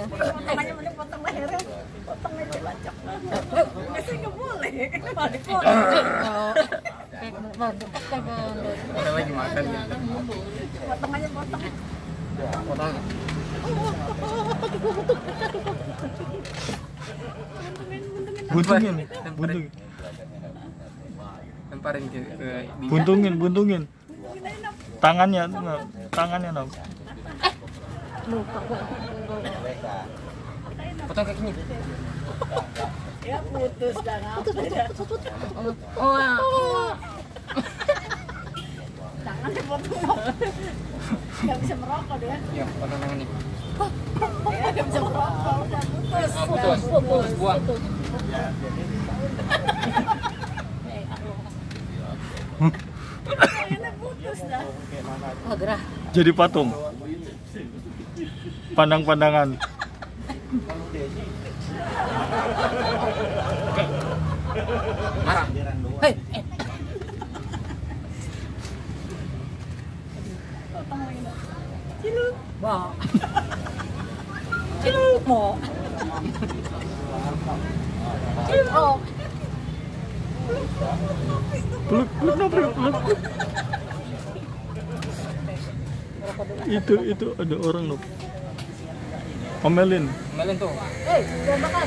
Iya. Potongannya mana potong lehernya, potong aja bacok. Nggak sih nggak boleh, malah dipotong. Orang lagi makan ya. Potongannya potong. Potong. Buntungin, buntung. Lemparin ke Buntungin. Tangannya, Nom. Lupa gua. potong kakinya. Ya putus dah ngapa. Oh. Tangannya potong. Nggak bisa merokok dia. Ya, potong tangan nih. Ya nggak bisa merokok, udah putus. Putus. Buang. Tangannya putus dah. Oh, gerah. Jadi patung. Pandang-pandangan. Marah. Hei, Potong lagi dah. Ciluk. wah. Ciluk mo. Ciluk. Peluk, peluk. Itu ada orang loh. Omelin. Melin tuh. Jangan makan.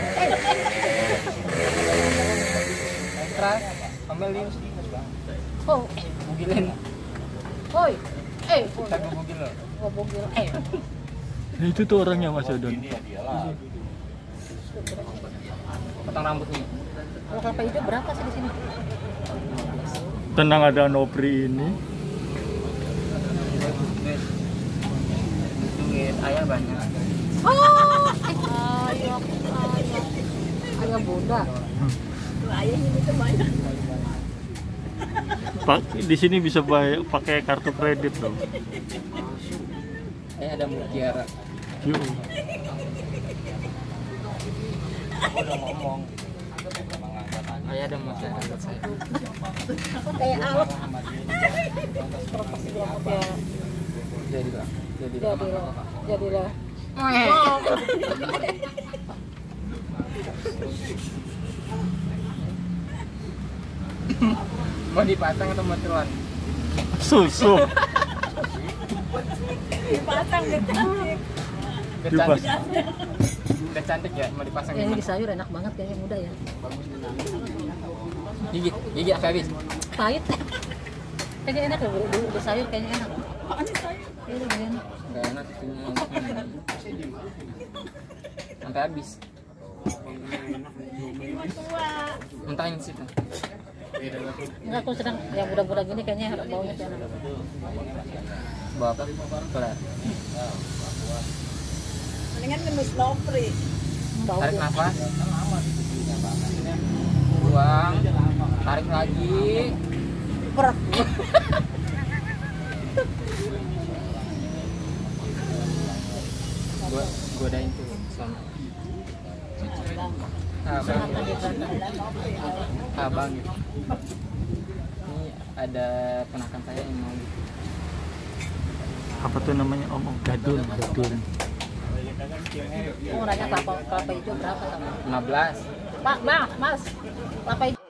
Keras. Omelin. Oh, Bugilin. hoi. Kita bugil loh. Bogil. Nah, itu tuh orangnya Mas Odon. Potong rambutnya. Kalau kelapa hijau berapa sih di sini? Tenang, ada Nopri ini. Duit ayah banyak. Ayam Bunda. Ayahnya itu banyak. Di sini bisa pakai kartu kredit loh. Ayah ada mutiara. Yuk. Udah ngomong. Ayah ada mutiara buat saya. Kayak Alf. Jadilah. Mau dipasang atau mau telan? Susu. Dipasang deh cantik. Dipas. Udah cantik ya, mau dipasang Ini gimana? di sayur enak banget kayaknya, muda ya. Gigit sampai habis. Pahit. Kayaknya enak ya, di sayur kayaknya enak. Apaan sih saya? Ini udah enak. Enggak enak itunya. Sampai habis. Cuma tua. Mentahin situ. Enggak, aku sedang yang muda-muda gini kayaknya baunya tuh enak. Bawa apa? Kelar. Mendingan ngendus Nopri. Bau Tarik tuh. nafas. Buang. Tarik lagi. Berat. Godain tuh sama. Abang gitu. Ini ada penakan saya yang mau gitu. Apa tuh namanya? Gadun. Mau nanya kelapa hijau berapa sama? 15. Pak, Mas, kelapa hijau.